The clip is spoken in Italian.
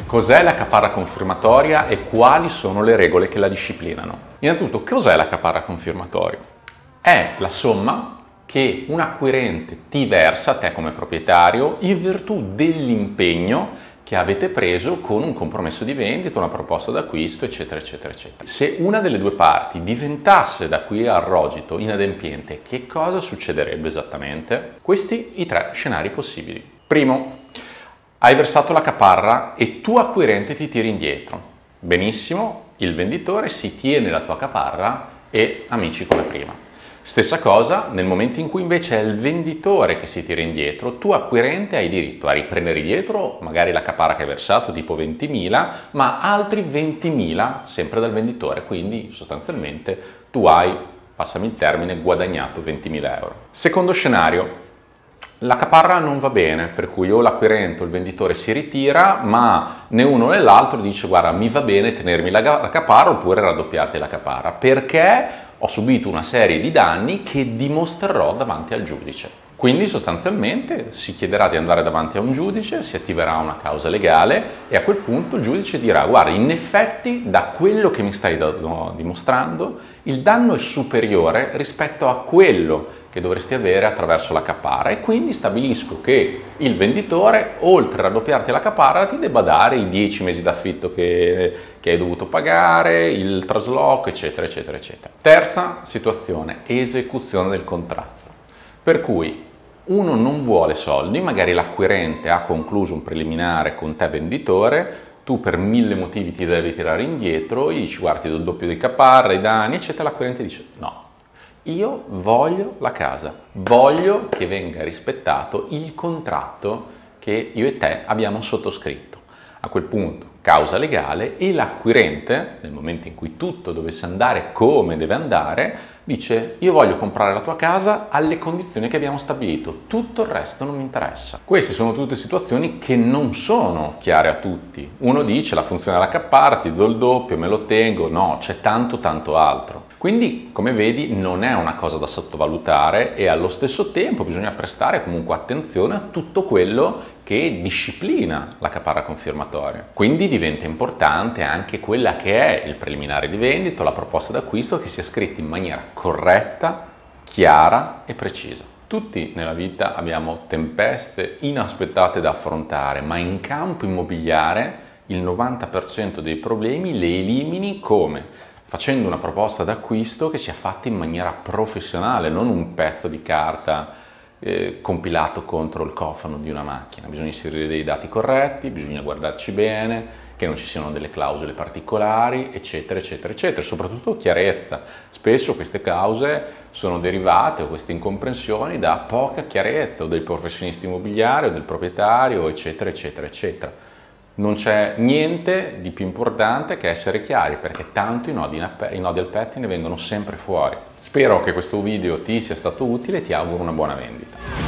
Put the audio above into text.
Cos'è la caparra confermatoria e quali sono le regole che la disciplinano? Innanzitutto, cos'è la caparra confermatoria? È la somma che un acquirente ti versa a te come proprietario in virtù dell'impegno che avete preso con un compromesso di vendita, una proposta d'acquisto, eccetera, eccetera, eccetera. Se una delle due parti diventasse da qui al rogito inadempiente, che cosa succederebbe esattamente? Questi i tre scenari possibili. Primo, hai versato la caparra e tu acquirente ti tiri indietro. Benissimo, il venditore si tiene la tua caparra e amici come prima. Stessa cosa nel momento in cui invece è il venditore che si tira indietro, tu acquirente hai diritto a riprendere indietro magari la caparra che hai versato, tipo 20.000, ma altri 20.000 sempre dal venditore, quindi sostanzialmente tu hai, passami il termine, guadagnato 20.000 euro. Secondo scenario, la caparra non va bene, per cui o l'acquirente o il venditore si ritira, ma né uno né l'altro dice guarda mi va bene tenermi la caparra oppure raddoppiarti la caparra, perché ho subito una serie di danni che dimostrerò davanti al giudice. Quindi sostanzialmente si chiederà di andare davanti a un giudice, si attiverà una causa legale e a quel punto il giudice dirà guarda in effetti da quello che mi stai dimostrando il danno è superiore rispetto a quello che dovresti avere attraverso la caparra e quindi stabilisco che il venditore oltre a raddoppiarti la caparra ti debba dare i 10 mesi d'affitto che hai dovuto pagare, il trasloco eccetera eccetera eccetera. Terza situazione, esecuzione del contratto. Per cui uno non vuole soldi, magari l'acquirente ha concluso un preliminare con te venditore, tu per 1000 motivi ti devi tirare indietro, gli dici guarda ti do il doppio di caparra, i danni eccetera, l'acquirente dice no, io voglio la casa, voglio che venga rispettato il contratto che io e te abbiamo sottoscritto. A quel punto causa legale e l'acquirente, nel momento in cui tutto dovesse andare come deve andare, dice io voglio comprare la tua casa alle condizioni che abbiamo stabilito, tutto il resto non mi interessa. Queste sono tutte situazioni che non sono chiare a tutti. Uno dice la funzione della caparra, ti do il doppio, me lo tengo, no, c'è tanto altro. Quindi come vedi non è una cosa da sottovalutare e allo stesso tempo bisogna prestare comunque attenzione a tutto quello che disciplina la caparra confermatoria. Quindi diventa importante anche quella che è il preliminare di vendita, la proposta d'acquisto che sia scritta in maniera corretta, chiara e precisa. Tutti nella vita abbiamo tempeste inaspettate da affrontare, ma in campo immobiliare il 90% dei problemi le elimini come? Facendo una proposta d'acquisto che sia fatta in maniera professionale, non un pezzo di carta compilato contro il cofano di una macchina. Bisogna inserire dei dati corretti, bisogna guardarci bene, che non ci siano delle clausole particolari, eccetera, eccetera, eccetera. Soprattutto chiarezza. Spesso queste cause sono derivate, o queste incomprensioni, da poca chiarezza o dei professionisti immobiliari o del proprietario, eccetera, eccetera, eccetera. Non c'è niente di più importante che essere chiari, perché tanto i nodi al pettine vengono sempre fuori. Spero che questo video ti sia stato utile e ti auguro una buona vendita.